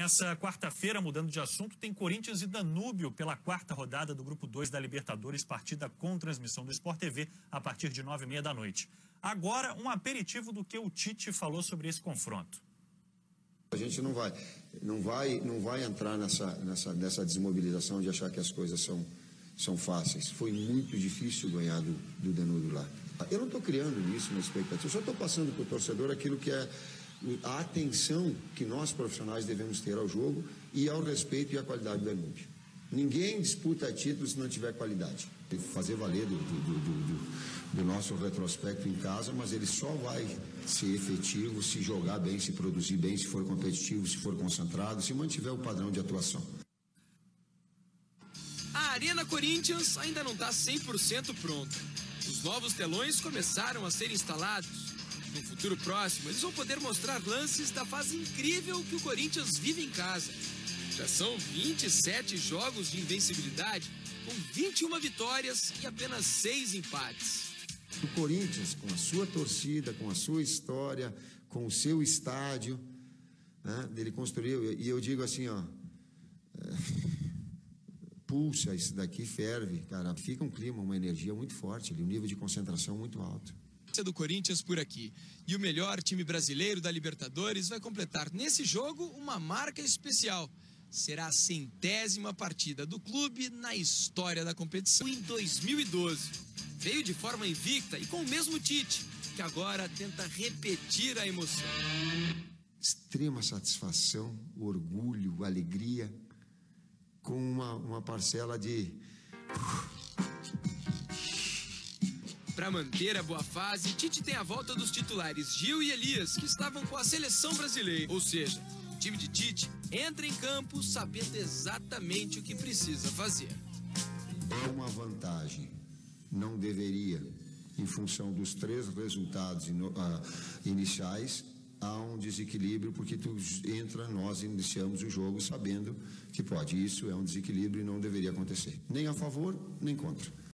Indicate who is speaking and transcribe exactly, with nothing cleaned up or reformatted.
Speaker 1: Essa quarta-feira, mudando de assunto, tem Corinthians e Danúbio pela quarta rodada do Grupo dois da Libertadores, partida com transmissão do Sport T V a partir de nove e meia da noite. Agora, um aperitivo do que o Tite falou sobre esse confronto.
Speaker 2: A gente não vai, não vai, não vai entrar nessa, nessa, nessa desmobilização de achar que as coisas são, são fáceis. Foi muito difícil ganhar do, do Danúbio lá. Eu não estou criando nisso uma expectativa, eu só estou passando para o torcedor aquilo que é a atenção que nós profissionais devemos ter ao jogo e ao respeito e à qualidade do Danúbio. Ninguém disputa títulos se não tiver qualidade. Fazer valer do, do, do, do, do nosso retrospecto em casa, mas ele só vai ser efetivo se jogar bem, se produzir bem, se for competitivo, se for concentrado, se mantiver o padrão de atuação.
Speaker 3: A Arena Corinthians ainda não está cem por cento pronta. Os novos telões começaram a ser instalados. No futuro próximo, eles vão poder mostrar lances da fase incrível que o Corinthians vive em casa. Já são vinte e sete jogos de invencibilidade, com vinte e uma vitórias e apenas seis empates.
Speaker 2: O Corinthians, com a sua torcida, com a sua história, com o seu estádio, né, ele construiu, e eu digo assim, ó, é, pulsa, isso daqui ferve, cara, fica um clima, uma energia muito forte ali, um nível de concentração muito alto.
Speaker 3: Do Corinthians por aqui. E o melhor time brasileiro da Libertadores vai completar nesse jogo uma marca especial. Será a centésima partida do clube na história da competição. Em dois mil e doze, veio de forma invicta e com o mesmo Tite, que agora tenta repetir a emoção.
Speaker 2: Extrema satisfação, orgulho, alegria, com uma, uma parcela de...
Speaker 3: Para manter a boa fase, Tite tem a volta dos titulares Gil e Elias, que estavam com a seleção brasileira. Ou seja, o time de Tite entra em campo sabendo exatamente o que precisa fazer.
Speaker 2: É uma vantagem, não deveria, em função dos três resultados ino, uh, iniciais, há um desequilíbrio, porque tu entra, nós iniciamos o jogo sabendo que pode. Isso é um desequilíbrio e não deveria acontecer, nem a favor, nem contra.